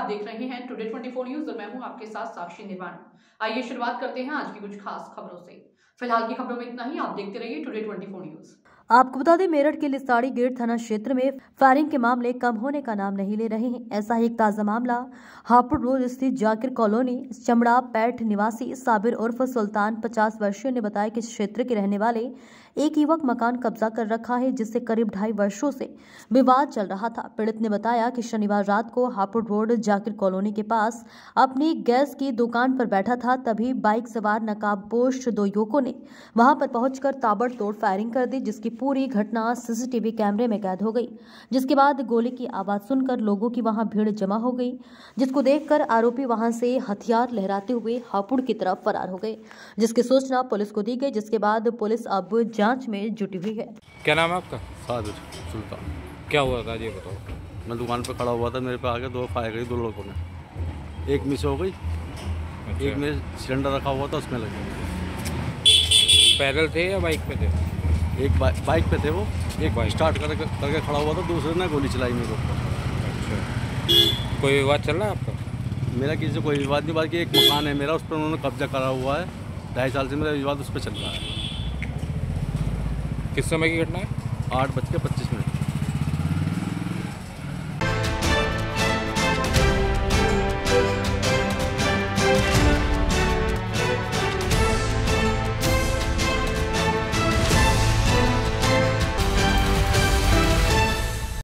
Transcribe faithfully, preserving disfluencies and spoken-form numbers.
देख रहे हैं टुडे ट्वेंटी फोर न्यूज और मैं हूं आपके साथ साक्षी निर्वाण। आइए शुरुआत करते हैं आज की कुछ खास खबरों से। फिलहाल की खबरों में इतना ही। आप देखते रहिए टुडे ट्वेंटी फोर न्यूज। आपको बता दें, मेरठ के लिसाड़ी गेट थाना क्षेत्र में फायरिंग के मामले कम होने का नाम नहीं ले रहे हैं। ऐसा ही एक ताजा मामला हापुड़ रोड स्थित जाकिर कॉलोनी चमड़ा पैठ निवासी साबिर उर्फ सुल्तान पचास वर्षीय ने बताया कि इस क्षेत्र के रहने वाले एक युवक मकान कब्जा कर रखा है, जिससे करीब ढाई वर्षों से विवाद चल रहा था। पीड़ित ने बताया कि शनिवार रात को हापुड़ रोड जाकिर कॉलोनी के पास अपनी गैस की दुकान पर बैठा था, तभी बाइक सवार नकाबपोश दो युवकों ने वहां पर पहुंचकर ताबड़तोड़ फायरिंग कर दी, जिसकी पूरी घटना सीसीटीवी कैमरे में कैद हो गई। जिसके बाद गोली की आवाज सुनकर लोगों की वहां भीड़ जमा हो गई, जिसको देखकर आरोपी वहां से हथियार लहराते हुए हापुड़ की तरफ फरार हो गए, जिसकी सूचना पुलिस को दी गई। जिसके बाद पुलिस अब जांच में जुटी हुई है। क्या नाम है आपका? साबिर सुल्तान। क्या हुआ था ये बताओ। मैं दुकान पे खड़ा हुआ था, मेरे पे आके दो फायर करी दो लड़कों ने, एक मिस हो गई। अच्छा। एक में सिलेंडर रखा हुआ था उसमें लगी। पैदल थे या बाइक पे थे? एक बा, बाइक पे थे वो, एक बाइक स्टार्ट कर, करके खड़ा हुआ था, दूसरे ने गोली चलाई मेरे ऊपर। अच्छा। कोई विवाद चल रहा है आपका? मेरा किसी से कोई विवाद नहीं, बाकी एक मकान है मेरा, उस पर उन्होंने कब्जा करा हुआ है। ढाई साल से मेरा विवाद उस पर चल रहा है। किस समय की घटना है? आठ बज के पच्चीस मिनट।